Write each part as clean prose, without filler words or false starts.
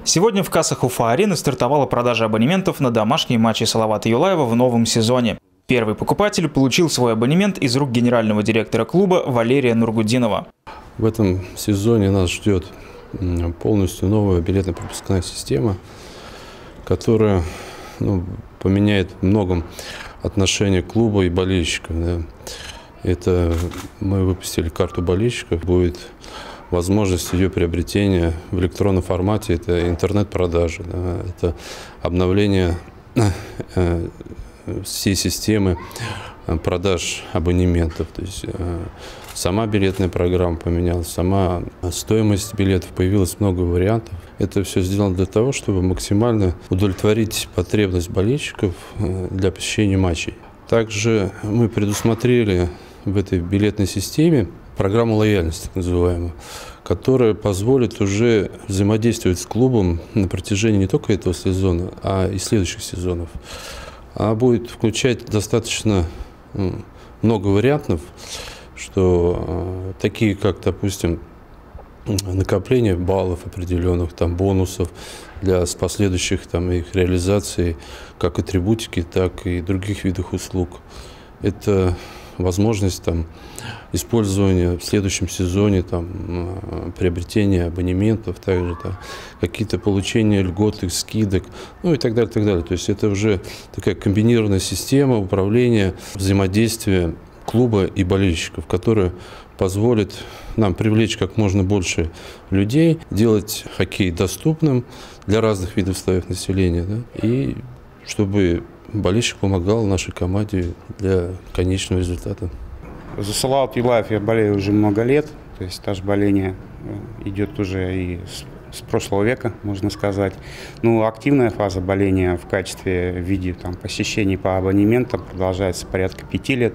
Сегодня в кассах Уфа-арены стартовала продажа абонементов на домашние матчи Салавата Юлаева в новом сезоне. Первый покупатель получил свой абонемент из рук генерального директора клуба Валерия Нургудинова. В этом сезоне нас ждет полностью новая билетно-пропускная система, которая поменяет в многом отношение клуба и болельщиков. Да. Это мы выпустили карту болельщиков, будет возможность ее приобретения в электронном формате, это интернет-продажи, да, это обновление всей системы продаж абонементов. То есть сама билетная программа поменялась, сама стоимость билетов, появилось много вариантов. Это все сделано для того, чтобы максимально удовлетворить потребность болельщиков для посещения матчей. Также мы предусмотрели в этой билетной системе программу лояльности, так называемую, которая позволит уже взаимодействовать с клубом на протяжении не только этого сезона, а и следующих сезонов. А будет включать достаточно много вариантов, что такие, как, допустим, накопление баллов определенных, там, бонусов для последующих их реализации, как атрибутики, так и других видов услуг. Это возможность использования в следующем сезоне, приобретения абонементов, также какие-то получения льгот, скидок, и так далее, так далее. То есть это уже такая комбинированная система управления, взаимодействия клуба и болельщиков, которая позволит нам привлечь как можно больше людей, делать хоккей доступным для разных видов слоев населения, да, и чтобы болельщик помогал нашей команде для конечного результата. За Салават Юлаев я болею уже много лет, то есть стаж боления идет уже и с прошлого века, можно сказать. Активная фаза боления в качестве, в виде посещений по абонементам продолжается порядка 5 лет.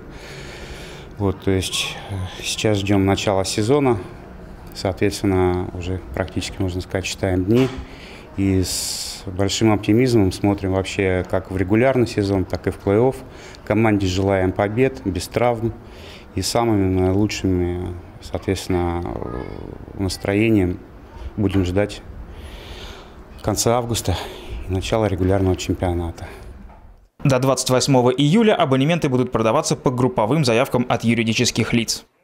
То есть сейчас ждем начала сезона, соответственно, уже практически, можно сказать, считаем дни. И с большим оптимизмом смотрим вообще как в регулярный сезон, так и в плей-офф. Команде желаем побед, без травм и самыми лучшими, соответственно, настроением будем ждать конца августа и начала регулярного чемпионата. До 28 июля абонементы будут продаваться по групповым заявкам от юридических лиц.